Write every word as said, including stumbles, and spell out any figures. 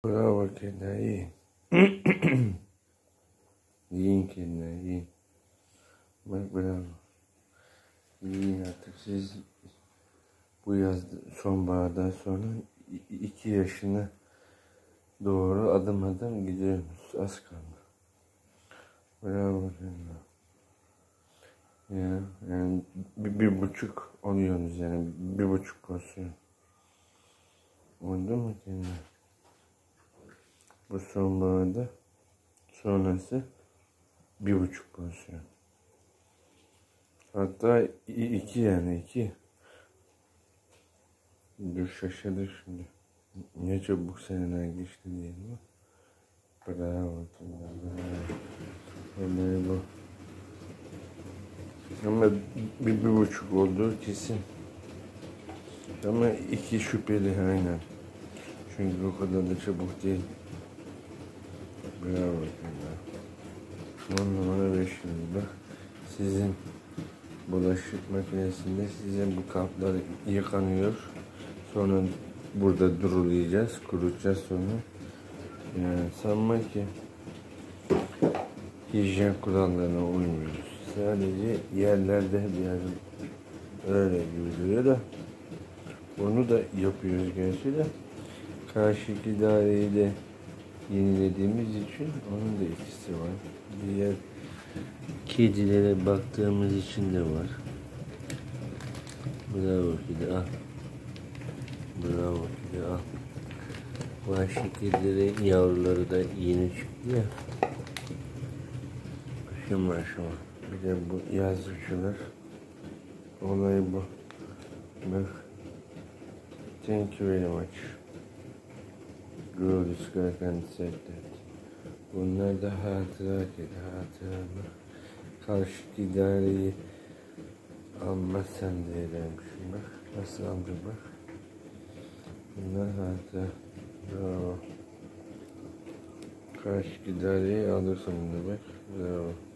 Bravo kedi, iyi. Yiyin kediler, yiyin. Bak bravo. Yiyin artık siz bu yaz sonbahardan sonra iki yaşına doğru adım adım gidiyorsunuz. Az kaldı. Bravo kediler. Ya, yani bir, bir buçuk oluyorsunuz yani bir buçuk porsiyon. Oldu mu kediler? Bu sonbaharda sonrası bir buçuk porsiyon. Hatta iki yani iki. Dur şaşırdık şimdi. Ne çabuk seneler geçti diyelim mi? Bravo. Bravo. Bu. Ama bir, bir buçuk oldu kesin. Ama iki şüpheli aynen. Çünkü o kadar da çabuk değil. Bravo. On numara beş yılda sizin bulaşık makinesinde sizin bu kaplar yıkanıyor. Sonra burada durulayacağız, kurutacağız sonra. Yani sanma ki hijyen kurallarına uymuyoruz. Sadece yerlerde bir yer öyle gibi duruyor da onu da yapıyoruz gerçi de karşıki daireyi de yenilediğimiz için onun da etkisi var. Diğer kedilere baktığımız için de var. Bravo kedi al. Bravo kedi al. Vahşi kedilerin yavruları da yeni çıktı ya. Şım var şu an. Bir de bu yazlıkçılar. Olay bu. Bak. Thank you very much. Grow this guy and said that. Bunlar da hatıra kedi. Hatıra bak. Karşı idareyi almazsan diye demişim bak. Nasıl aldı bak. Bunlar hatıra. Bravo. Karşı idareyi alır sonunda bak. Bravo.